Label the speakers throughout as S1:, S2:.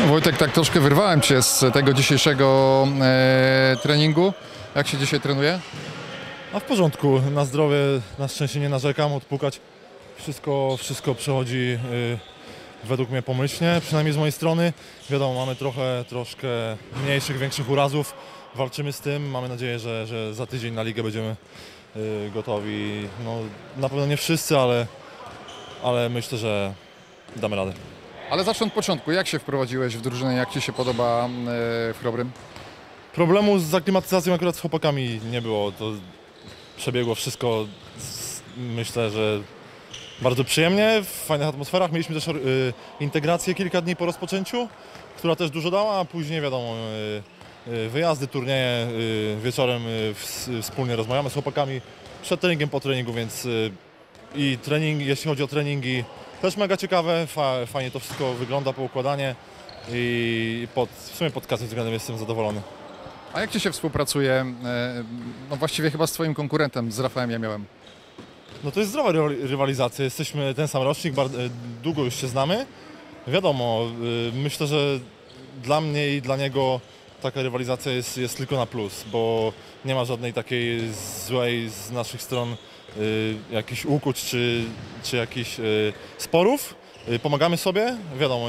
S1: Wojtek, tak troszkę wyrwałem Cię z tego dzisiejszego treningu. Jak się dzisiaj trenuje?
S2: A w porządku, na zdrowie, na szczęście nie narzekam, odpukać. Wszystko przechodzi według mnie pomyślnie, przynajmniej z mojej strony. Wiadomo, mamy troszkę mniejszych, większych urazów. Walczymy z tym, mamy nadzieję, że za tydzień na ligę będziemy gotowi. No, na pewno nie wszyscy, ale myślę, że damy radę.
S1: Ale zacznę od początku. Jak się wprowadziłeś w drużynę? Jak Ci się podoba w Chrobrym?
S2: Problemu z aklimatyzacją akurat z chłopakami nie było. To przebiegło wszystko, myślę, że bardzo przyjemnie, w fajnych atmosferach. Mieliśmy też integrację kilka dni po rozpoczęciu, która też dużo dała, a później wiadomo, wyjazdy, turnieje, wieczorem wspólnie rozmawiamy z chłopakami przed treningiem, po treningu, więc i trening, jeśli chodzi o treningi, też mega ciekawe, fajnie to wszystko wygląda, poukładanie i w sumie pod każdym względem jestem zadowolony.
S1: A jak Ci się współpracuje, no właściwie chyba z Twoim konkurentem, z Rafałem Jamiałem?
S2: No to jest zdrowa rywalizacja, jesteśmy ten sam rocznik, długo już się znamy. Wiadomo, myślę, że dla mnie i dla niego taka rywalizacja jest tylko na plus, bo nie ma żadnej takiej złej z naszych stron jakichś ukłuć czy jakichś sporów. Pomagamy sobie, wiadomo,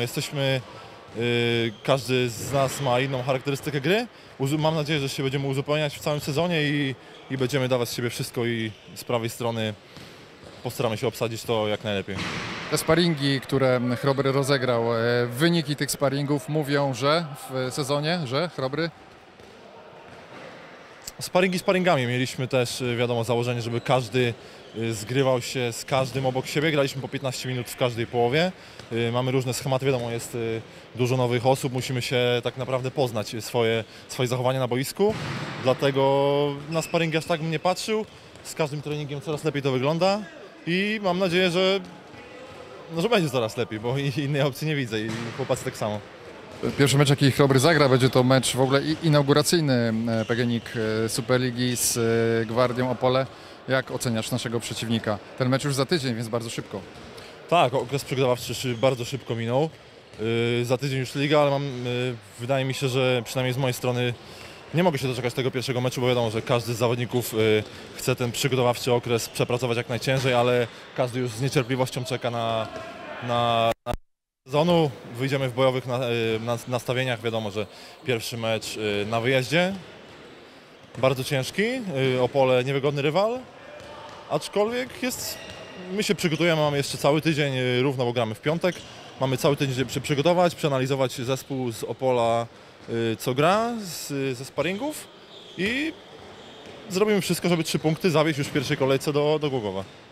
S2: każdy z nas ma inną charakterystykę gry. Mam nadzieję, że się będziemy uzupełniać w całym sezonie i będziemy dawać z siebie wszystko i z prawej strony postaramy się obsadzić to jak najlepiej.
S1: Te sparingi, które Chrobry rozegrał, wyniki tych sparingów mówią, że w sezonie, że Chrobry?
S2: Sparingi sparingami. Mieliśmy też, wiadomo, założenie, żeby każdy zgrywał się z każdym obok siebie. Graliśmy po 15 minut w każdej połowie. Mamy różne schematy, wiadomo, jest dużo nowych osób. Musimy się tak naprawdę poznać swoje zachowania na boisku. Dlatego na sparingi aż tak bym nie patrzył. Z każdym treningiem coraz lepiej to wygląda i mam nadzieję, że będzie coraz lepiej, bo innej opcji nie widzę i chłopacy tak samo.
S1: Pierwszy mecz, jaki Chrobry zagra, będzie to mecz w ogóle inauguracyjny PGNiG Superligi z Gwardią Opole. Jak oceniasz naszego przeciwnika? Ten mecz już za tydzień, więc bardzo szybko.
S2: Tak, okres przygotowawczy bardzo szybko minął. Za tydzień już liga, ale wydaje mi się, że przynajmniej z mojej strony nie mogę się doczekać tego pierwszego meczu, bo wiadomo, że każdy z zawodników chce ten przygotowawczy okres przepracować jak najciężej, ale każdy już z niecierpliwością czeka na sezonu. Wyjdziemy w bojowych nastawieniach. Wiadomo, że pierwszy mecz na wyjeździe, bardzo ciężki, Opole niewygodny rywal, aczkolwiek my się przygotujemy, mamy jeszcze cały tydzień równo, bo gramy w piątek. Mamy cały tydzień, żeby się przygotować, przeanalizować zespół z Opola, co gra ze sparingów i zrobimy wszystko, żeby 3 punkty zawieźć już w pierwszej kolejce do Głogowa.